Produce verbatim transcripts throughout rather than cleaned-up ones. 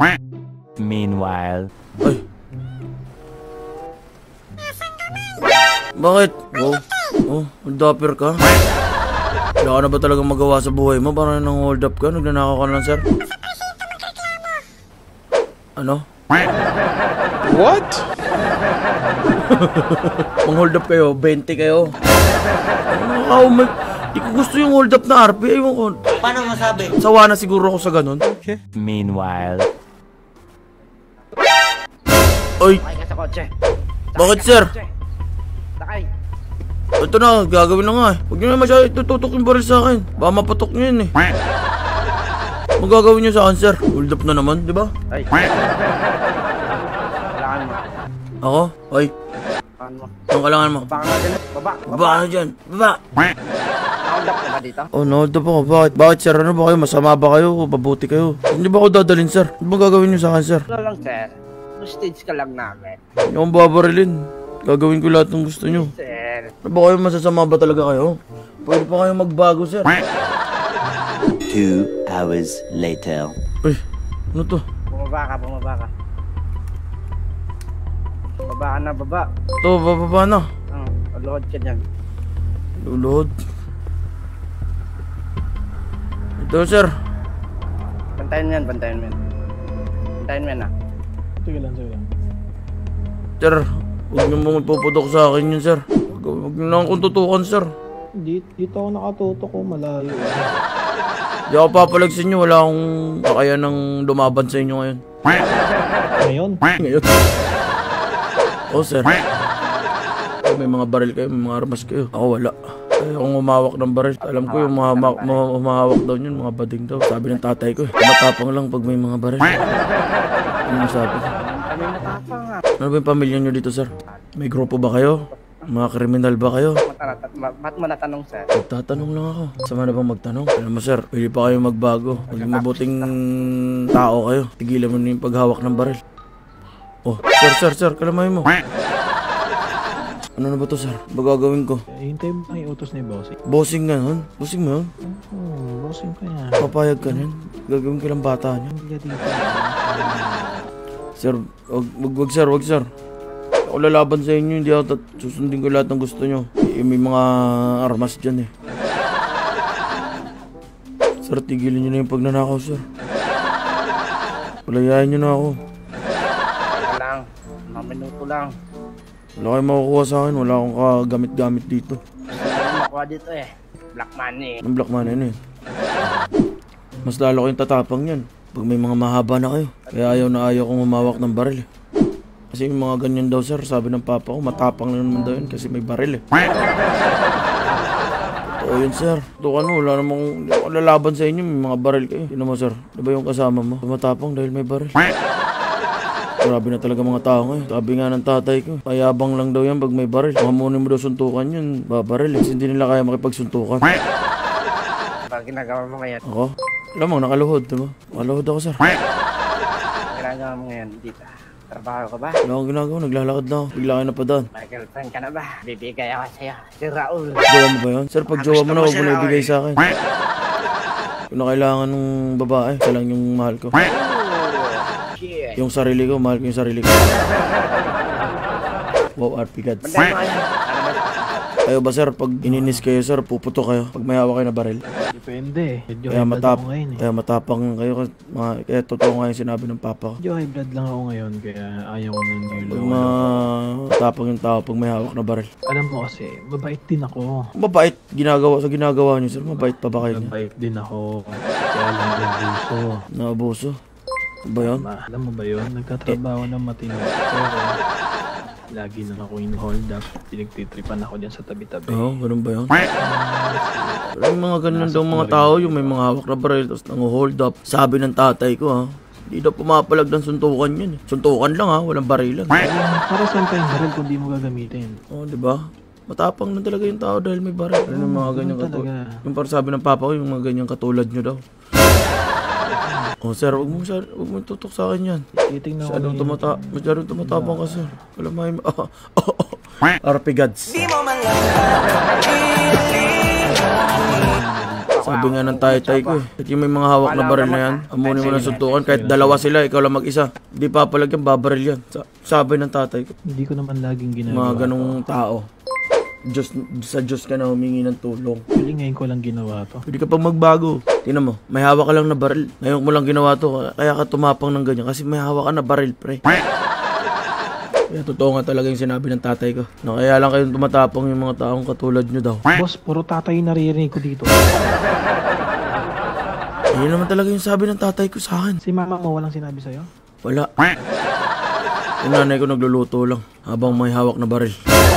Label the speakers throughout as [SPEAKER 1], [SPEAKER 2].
[SPEAKER 1] Meanwhile.
[SPEAKER 2] Ay. Bakit? Oh, oh, hold-upper ka? Wala ka na ba talagang magawa sa buhay mo? Parang nang hold up ka? Nagnanakaw ka lang, sir? Ano?
[SPEAKER 3] What?
[SPEAKER 2] Mang-hold up kayo, twenty kayo. Oh my... Di ko gusto yung hold up na R P. Ayun ko.
[SPEAKER 4] Paano masabi?
[SPEAKER 2] Sawa na siguro ako sa ganun.
[SPEAKER 3] Okay.
[SPEAKER 1] Meanwhile.
[SPEAKER 2] Oy!
[SPEAKER 4] Sakay ka sa kotse.
[SPEAKER 2] Bakit, sir?
[SPEAKER 4] Sakay.
[SPEAKER 2] Ito na, gagawin na nga eh. Huwag nyo na masyado itututok yung baril sa akin. Baka mapatok nyo yun eh. Magagawin nyo sa akin, sir. Hold up na naman, di ba?
[SPEAKER 4] Ay. Kailangan mo.
[SPEAKER 2] Ako? Ay.
[SPEAKER 4] Kailangan mo.
[SPEAKER 2] Anong kailangan mo?
[SPEAKER 4] Baka nga dyan. Baba.
[SPEAKER 2] Baba ka dyan. Baba.
[SPEAKER 4] Hold up ka ba dito?
[SPEAKER 2] Oh, na-hold up ako. Bakit? Bakit, sir? Ano ba kayo? Masama ba kayo? Mabuti kayo? Hindi ba ako dadalhin, sir? Ano ba gagawin nyo sa akin, sir?
[SPEAKER 4] Ano lang, sir? Stage ka lang namin.
[SPEAKER 2] Hindi akong babarilin. Gagawin ko lahat ng gusto nyo.
[SPEAKER 4] Sir.
[SPEAKER 2] Ano ba kayo? Masasama ba talaga kayo? Pwede pa kayo magbago, sir.
[SPEAKER 1] Two hours later.
[SPEAKER 2] Uy, ano to?
[SPEAKER 4] Bumaba ka, bumaba ka. Baba ka na, baba.
[SPEAKER 2] Ito, bababa na.
[SPEAKER 4] Hmm, load ka dyan.
[SPEAKER 2] Lulod. Ito, sir.
[SPEAKER 4] Bantayan mo yan, bantayan mo yan. Bantayan mo yan, ah.
[SPEAKER 3] Sige lang, sige lang.
[SPEAKER 2] Sir, huwag niyo mong ipuputok sa akin yun, sir. Huwag huwag niyo lang akong tutukan, sir.
[SPEAKER 3] Dito, dito ako nakatutok ko, malayo.
[SPEAKER 2] Di ako papalag sa inyo. Wala akong kaya nang lumaban sa inyo ngayon.
[SPEAKER 3] Ngayon?
[SPEAKER 2] Ngayon. Oh, sir. May mga baril kayo, may mga armas kayo. Ako wala. Kaya akong humawak ng baril. Alam ko yung mga ma- ma- humahawak daw yun, mga bading daw. Sabi ng tatay ko eh. Matapang lang pag may mga baril. Ano sabi?
[SPEAKER 4] Kami matapang, ah.
[SPEAKER 2] Ano ba yung pamilya nyo dito, sir? May grupo ba kayo? Mga kriminal ba kayo?
[SPEAKER 4] Ba't mo natanong, sir?
[SPEAKER 2] Magtatanong lang ako. Sama na bang magtanong? Alam mo, sir, pwede pa kayo magbago. Maging mabuting tao kayo. Tigilan mo na yung paghawak ng baril. Oh, sir, sir, sir, kalamay mo. Ano na ba to, sir? Ba gagawin ko?
[SPEAKER 3] Hintay mo yung utos ni bossing.
[SPEAKER 2] Bossing nga nun? Bossing mo yun?
[SPEAKER 3] Oo, bossing ko yan.
[SPEAKER 2] Papayag ka nun? Gagawin ko lang bata niya.
[SPEAKER 3] Hindi dito.
[SPEAKER 2] Sir, wag, wag, wag, sir, wag, sir. Ako lalaban sa inyo, hindi ako tat- susundin ko lahat ng gusto nyo. Eh, may mga armas dyan eh. Sir, tigilin nyo na yung pagnanakaw, sir. Palayain nyo na ako.
[SPEAKER 4] Teka lang. Mga minuto lang.
[SPEAKER 2] Wala kayong makukuha sa akin, wala akong kagamit-gamit dito.
[SPEAKER 4] Ano makuha dito eh? Black money.
[SPEAKER 2] Ang black man yun eh. Mas lalo kayong tatapang yan pag may mga mahaba na kayo. Kaya ayaw na ayaw kong humawak ng baril eh. Kasi yung mga ganyan daw, sir, sabi ng papa ko, matapang na naman daw yun kasi may baril eh. Oo yun, sir. Ito ka no, wala namang, hindi ako lalaban sa inyo, may mga baril kayo. Yun mo, sir, di ba yung kasama mo? Matapang dahil may baril. Grabe na talaga mga tao ngayon. Sabi nga ng tatay ko, payabang lang daw yan pag may baril. Mamunin mo daw suntukan yun, babaril eh. Kasi hindi nila kaya makipagsuntukan.
[SPEAKER 4] Pag ginagawa mo ngayon.
[SPEAKER 2] Ako? Alam mo, nakaluhod, diba? Nakaluhod ako, sir.
[SPEAKER 4] Ginagawa mo ngayon dito. Trabaho ka ba?
[SPEAKER 2] Wala akong ginagawa, naglalakad lang ako. Bigla kayo napadaan.
[SPEAKER 4] May girlfriend ka na ba? Bibigay ako sa'yo. Si Raul.
[SPEAKER 2] Jowa mo ba yun? Sir, pag jowa mo na, huwag mo na ibigay sa akin. Kung na kailangan ng babae, isa lang yung mahal ko.
[SPEAKER 4] Shit.
[SPEAKER 2] Yung sarili ko, mahal ko yung sarili ko. Wow, R P gods.
[SPEAKER 4] Banday mo kayo. Ano ba?
[SPEAKER 2] Kayo ba, sir, pag ininis kayo, sir, puputo kayo pag may hawak kayo na baril?
[SPEAKER 3] Depende. Medyo
[SPEAKER 2] Kaya,
[SPEAKER 3] high blood
[SPEAKER 2] matap
[SPEAKER 3] ako ngayon eh.
[SPEAKER 2] kaya matapang kayo. Mga, kaya totoo nga yung sinabi ng papa ko.
[SPEAKER 3] Medyo high blood lang ako ngayon kaya ayaw ko nang
[SPEAKER 2] Pag
[SPEAKER 3] nilo.
[SPEAKER 2] matapang yung tao pag may hawak na baril.
[SPEAKER 3] Alam mo kasi, mabait din ako.
[SPEAKER 2] Mabait ginagawa sa ginagawa niyo, sir. Mabait pa ba kayo niya?
[SPEAKER 3] Mabait din ako. Kaya lang nabuso.
[SPEAKER 2] Naabuso. Ano ba yun?
[SPEAKER 3] Ma, alam mo ba yun? Nagtatrabaho ng matino. Pero lagi na ako in-hold up. Pinagtitripan ako dyan sa tabi-tabi.
[SPEAKER 2] Oo, ganun ba yun? Yung mga ganun daw mga tao, yung may mga hawak na baril, tapos nang-hold up. Sabi ng tatay ko, ha, hindi daw pumapalag ng suntukan yun. Suntukan lang, ha, walang barilan.
[SPEAKER 3] Para saan pa yung baril kung di mo gagamitin?
[SPEAKER 2] Oo, di ba? Matapang lang talaga yung tao dahil may baril. Ano yung mga ganyan katulad?
[SPEAKER 3] talaga.
[SPEAKER 2] Yung parang sabi ng papa ko, yung mga ganyan katulad nyo daw. Oh, sir, huwag mo, sir, huwag mo tutok sa akin yan.
[SPEAKER 3] Titingnan ko
[SPEAKER 2] Masyadong
[SPEAKER 3] yun.
[SPEAKER 2] tumata, masyadong tumatapang ka, sir. Alam mo, ah, oh, R P gods. Sabi nga ng tay-tay ko eh. At yung may mga hawak na baril na yan, amunin mo na suntukan. Kahit dalawa sila, ikaw lang mag-isa. Di papalag yan, babaril yan. Sabi ng tatay ko.
[SPEAKER 3] Hindi ko naman laging ginagawa.
[SPEAKER 2] Mga ganong tao. Diyos, sa Diyos ka na humingi ng tulong.
[SPEAKER 3] Actually, ngayon ko lang ginawa to.
[SPEAKER 2] Pwede ka pang magbago. Tingnan mo, may hawak ka lang na baril. Ngayon mo lang ginawa to, kaya ka tumapang ng ganyan. Kasi may hawak ka na baril, pre. Kaya totoo nga talaga yung sinabi ng tatay ko. Na kaya lang kayong tumatapang yung mga taong katulad nyo daw.
[SPEAKER 3] Boss, puro tatay naririnig ko dito.
[SPEAKER 2] Yun naman talaga yung sabi ng tatay ko sa akin.
[SPEAKER 3] Si mama mo walang sinabi sa'yo?
[SPEAKER 2] Wala. Yung nanay ko nagluluto lang habang may hawak na baril.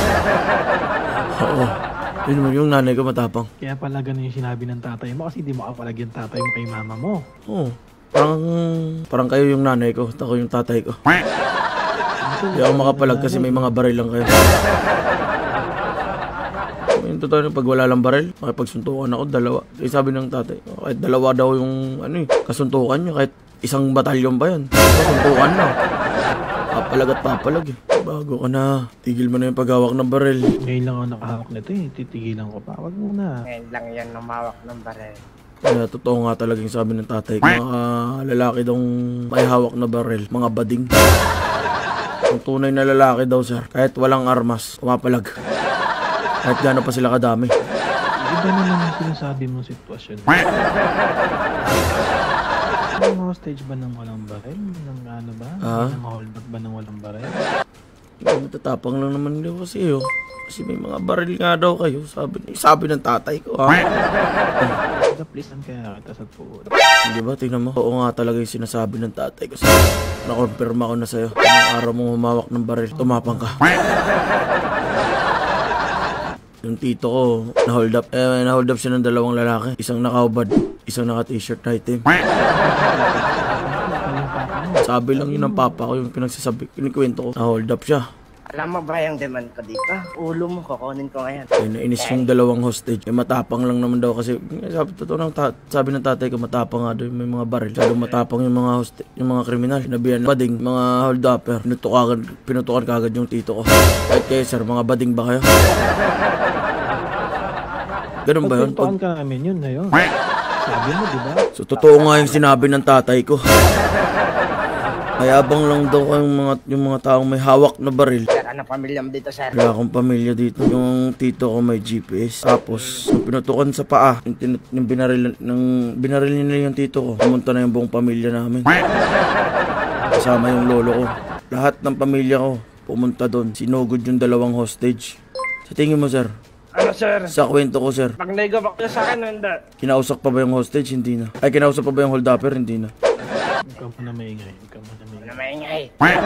[SPEAKER 2] Oo. Yun naman yung nanay ko matapang.
[SPEAKER 3] Kaya pala ganun yung sinabi ng tatay mo kasi di mo kapalag yung tatay mo kay mama mo.
[SPEAKER 2] Oo. Parang, parang kayo yung nanay ko at ako yung tatay ko. Hindi ako makapalag kasi may mga baril lang kayo. Yung totoo pag wala lang baril, makipagsuntukan ako, dalawa. Kasi sabi ng tatay, kahit dalawa daw yung ano eh, kasuntukan nyo, kahit isang batalyon ba yan, kasuntukan na. Papalag at papalag eh. Bago ka na, tigil mo na yung paghawak ng baril.
[SPEAKER 3] Ngayon lang ako nakahawak nito eh, titigilan ko pa. Wag muna.
[SPEAKER 4] Ngayon lang yan namawak ng baril.
[SPEAKER 2] Kaya totoo nga talaga yung sabi ng tatay, mga lalaki daw may hawak na baril, mga bading. Ang tunay na lalaki daw sir, kahit walang armas, pumapalag. Kahit gano'n pa sila kadami.
[SPEAKER 3] Iba naman yung sinasabi mong sitwasyon. Ang hostage ba ng walang baril? Ng ano ba?
[SPEAKER 2] Ah?
[SPEAKER 3] Ng holdback ba ng walang baril?
[SPEAKER 2] Matatapang lang naman nila kasi yun. Kasi may mga baril nga daw kayo, sabi, sabi ng tatay ko ha.
[SPEAKER 3] Ito please ang kaya kita sa puod.
[SPEAKER 2] Di ba? Tingnan mo. Oo nga talaga yung sinasabi ng tatay ko. Nakonfirma ko na sa'yo. Anong araw mong humawak ng baril, tumapang ka. Yung tito ko, na-hold up. Eh, na-hold up siya ng dalawang lalaki. Isang naka-hubad, isang naka-t-shirt na itim. Sabi lang yun ng papa ko, yung pinagsasabi, kinikwento ko. Na-hold up siya.
[SPEAKER 4] Alam mo ba yung demand ko dito? Ulo mo, kukunin ko ngayon.
[SPEAKER 2] Ay, nainis yung dalawang hostage. Eh, matapang lang naman daw kasi, sabi, totoo ng ta- sabi ng tatay ko, matapang nga daw yung may mga baril. Masyadong matapang yung mga hostage, yung mga kriminal. Sinabihan ng bading, mga hold-upper. Pinutukan, pinutukan kagad yung tito ko. Kahit kayo sir, mga bading ba kayo? Ganun ba yun?
[SPEAKER 3] Pagpuntuan ka namin yun na yun. Sabi mo, di ba?
[SPEAKER 2] So, totoo nga yung sinabi ng tatay ko. Mayabang lang daw yung mga, yung mga taong may hawak na baril.
[SPEAKER 4] Sir, ano pamilya mo dito, sir?
[SPEAKER 2] Wala akong pamilya dito. Yung tito ko may G P S. Tapos, yung pinutukan sa paa, yung, tin- yung binaril, ng, binaril nila yung tito ko. Pumunta na yung buong pamilya namin. Kasama yung lolo ko. Lahat ng pamilya ko pumunta doon. Sinugod yung dalawang hostage. Sa tingin mo, sir?
[SPEAKER 4] Ano, sir?
[SPEAKER 2] Sa kwento ko, sir.
[SPEAKER 4] Pag naigabak niya sa akin, hindi.
[SPEAKER 2] Kinausap pa ba yung hostage? Hindi na. Ay, kinausap pa ba yung hold-upper? Hindi na.
[SPEAKER 3] Huwag ka muna maingay. Huwag ka muna maingay.
[SPEAKER 4] Ano maingay?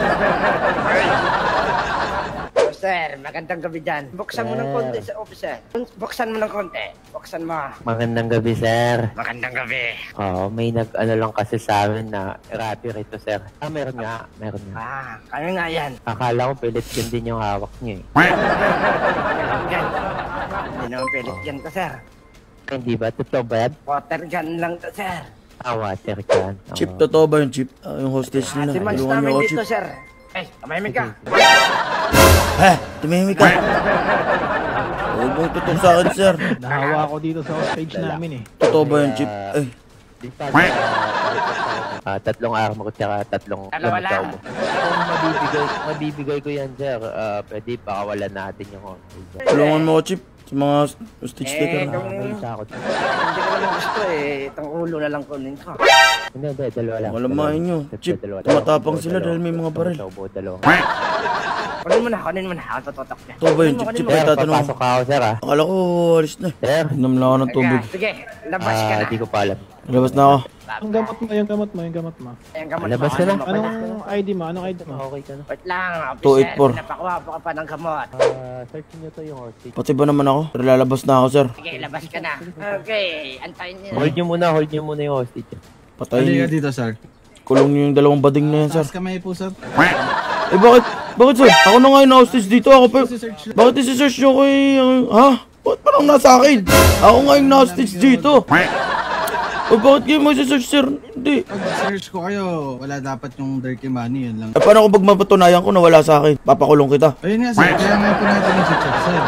[SPEAKER 4] Oh, sir, magandang gabi dyan. Buksan mo ng konti sa officer. Buksan mo ng konti. Buksan mo.
[SPEAKER 5] Magandang gabi, sir.
[SPEAKER 4] Magandang gabi.
[SPEAKER 5] Oo, may nag-ano lang kasi sa amin na rapper ito, sir. Ah, meron nga. Meron nga.
[SPEAKER 4] Ah, kami nga yan.
[SPEAKER 5] Akala ko pilit yun din yung hawak niyo eh.
[SPEAKER 4] Yan. Hindi naman pilit yan to, sir.
[SPEAKER 5] Hindi ba? Totoo ba yan?
[SPEAKER 4] Water gun lang to, sir.
[SPEAKER 5] Ah, water can. Oo.
[SPEAKER 2] Chip, totoo ba yung chip? Ah, yung hostage nila.
[SPEAKER 4] Ati mans
[SPEAKER 2] Tulungan niyo
[SPEAKER 4] namin
[SPEAKER 2] ako,
[SPEAKER 4] dito,
[SPEAKER 2] chip.
[SPEAKER 4] sir. Eh, kamahimik ka.
[SPEAKER 2] Eh, tumihimik ka. Huwag mong tutok sa akin, sir.
[SPEAKER 3] Nahawa ako dito sa hostage namin eh.
[SPEAKER 2] Totoo ba yung chip? Eh,
[SPEAKER 5] Di pa. Ah, tatlong armor tsaka tatlong
[SPEAKER 4] Dalawa lang.
[SPEAKER 5] mo. Kung mabibigay, mabibigay ko yan, sir, ah, pwede pakawalan natin yung hostage.
[SPEAKER 2] tulungan mo ako, chip. Sa mga hostage
[SPEAKER 4] Eh,
[SPEAKER 2] taker.
[SPEAKER 4] kung
[SPEAKER 5] May isa ako.
[SPEAKER 4] hindi ko naman gusto eh. Itong ulo na lang kunin ko.
[SPEAKER 5] Hindi, hindi, dalawa lang.
[SPEAKER 2] Malamain nyo.
[SPEAKER 5] Dalawa.
[SPEAKER 2] Chip,
[SPEAKER 5] Dalawa.
[SPEAKER 2] tumatapang
[SPEAKER 5] Dalawa.
[SPEAKER 2] sila dahil may mga baril.
[SPEAKER 5] Dalawa. Dalawa.
[SPEAKER 4] Kunin mo na, kunin mo na. Ako tututok niya.
[SPEAKER 2] Totoo ba yung
[SPEAKER 4] Kunin mo,
[SPEAKER 2] chip? Chip,
[SPEAKER 4] kunin
[SPEAKER 2] ay
[SPEAKER 4] mo.
[SPEAKER 5] Sir,
[SPEAKER 2] tatanong.
[SPEAKER 5] papasok ka ako, sir, ah.
[SPEAKER 2] Akala ko, alis na.
[SPEAKER 5] Sir,
[SPEAKER 2] Inom lang ako ng tubig.
[SPEAKER 4] Teka, sige, labas ka
[SPEAKER 5] ah,
[SPEAKER 4] na.
[SPEAKER 5] di ko pa alam.
[SPEAKER 2] Labas na ako.
[SPEAKER 3] Yung gamot mo, yung gamot mo, yung gamot mo.
[SPEAKER 4] Ayan, gamot
[SPEAKER 5] Labas
[SPEAKER 4] mo,
[SPEAKER 5] ka na.
[SPEAKER 4] ano mo,
[SPEAKER 3] Anong I D mo? Anong I D mo?
[SPEAKER 5] Okay ka na.
[SPEAKER 4] Wait lang,
[SPEAKER 2] two eight
[SPEAKER 4] officer.
[SPEAKER 2] four.
[SPEAKER 4] Pinapakuha pa ka pa ng gamot.
[SPEAKER 5] Ah, search niyo to yung hostage.
[SPEAKER 2] Pati ba naman ako? Pero lalabas na ako, sir.
[SPEAKER 4] Sige, labas ka na. Okay, antayin niyo.
[SPEAKER 5] Hold niyo muna, hold niyo muna yung hostage.
[SPEAKER 2] Patayin
[SPEAKER 6] Halika
[SPEAKER 2] niyo.
[SPEAKER 6] dito, sir.
[SPEAKER 2] Kulong niyo yung dalawang bading na yan, sir.
[SPEAKER 6] Taas kamay po, sir.
[SPEAKER 2] Eh, bakit? Bakit, sir? Ako na nga yung na-hostage dito. Ako pa.
[SPEAKER 6] Si-search lang.
[SPEAKER 2] Bakit isi-search nyo ko yung... Ha? Bakit parang nasa akin? Ako nga yung na-hostage dito. O bakit kayo mag-search, sir? Hindi.
[SPEAKER 6] Pag search ko kayo, wala dapat yung dirty money, yun lang.
[SPEAKER 2] Eh, paano kung pag mapatunayan ko na wala sa akin? Papakulong kita.
[SPEAKER 6] Ayun nga, sir. Kaya nga po natin yung check, sir.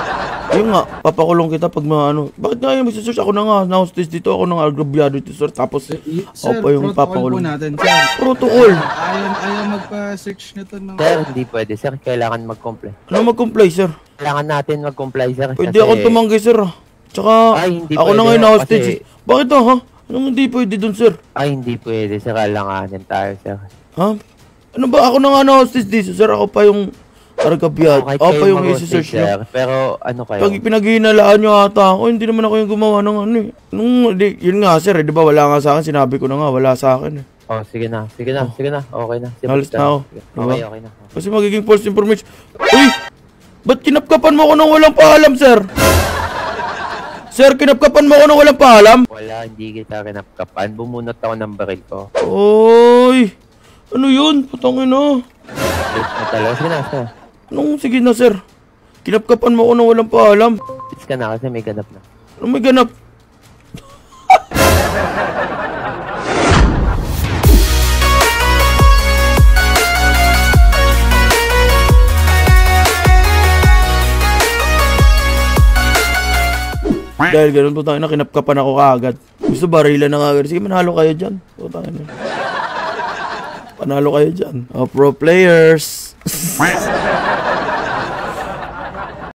[SPEAKER 2] Yung nga, papakulong kita pag mga ano. Bakit nga yung mag-search? Ako na nga, na-hostage dito, ako na nga agrabyado dito, sir. Tapos,
[SPEAKER 6] Y-
[SPEAKER 2] ako
[SPEAKER 6] Sir,
[SPEAKER 2] pa yung
[SPEAKER 6] protocol po
[SPEAKER 2] papakulong.
[SPEAKER 6] natin, sir.
[SPEAKER 2] Protocol.
[SPEAKER 6] Ayaw, ayaw magpa-search nito ng...
[SPEAKER 5] Sir, hindi pwede, sir. Kailangan mag-comply.
[SPEAKER 2] Ano mag-comply, sir?
[SPEAKER 5] Kailangan natin mag-comply, sir.
[SPEAKER 2] Pwede
[SPEAKER 5] kasi-
[SPEAKER 2] akong tumanggi, sir. ah. Tsaka,
[SPEAKER 5] Ay, hindi
[SPEAKER 2] ako na
[SPEAKER 5] pwede,
[SPEAKER 2] ngayon na-hostage.
[SPEAKER 5] kasi-
[SPEAKER 2] eh. Bakit ah, ha? Anong hindi pwede dun, sir?
[SPEAKER 5] Ay, hindi pwede, sir. Kailanganin tayo, sir.
[SPEAKER 2] Ha? Ano ba? Ako na nga na-hostage dito, sir. Ako pa yung argabyado.
[SPEAKER 5] Kahit
[SPEAKER 2] Ako
[SPEAKER 5] kayo
[SPEAKER 2] pa yung
[SPEAKER 5] mag-hostage,
[SPEAKER 2] isi-search
[SPEAKER 5] sir.
[SPEAKER 2] niyo.
[SPEAKER 5] Pero, ano kayo?
[SPEAKER 2] Pag pinaghihinalaan nyo ata ako, hindi naman ako yung gumawa ng ano eh. Nung, di, yun nga sir, eh, di ba wala nga sa akin, sinabi ko na nga, wala sa akin eh.
[SPEAKER 5] Oh, sige na. Sige na. Sige na. Okay na. Sige
[SPEAKER 2] Halos na ako.
[SPEAKER 5] Sige.
[SPEAKER 2] Diba?
[SPEAKER 5] Okay, okay na.
[SPEAKER 2] Kasi magiging false information. Uy! Ba't kinapkapan mo ako nang walang paalam, sir? Sir, kinapkapan mo ako nang walang paalam?
[SPEAKER 5] Wala, hindi kita kinapkapan. Bumunot ako ng baril ko.
[SPEAKER 2] Oy! Ano yun? Putangin na.
[SPEAKER 5] Late na talaga. Sige na, sir.
[SPEAKER 2] Anong sige na, sir? Kinapkapan mo ako nang walang paalam.
[SPEAKER 5] It's ka na kasi may ganap na.
[SPEAKER 2] Ano may ganap? Dahil ganun, putangin na, kinapkapan ako kaagad. Gusto barilan na kaagad. Sige, manalo kayo dyan. Putangin na. Panalo kayo dyan. Oh, pro players.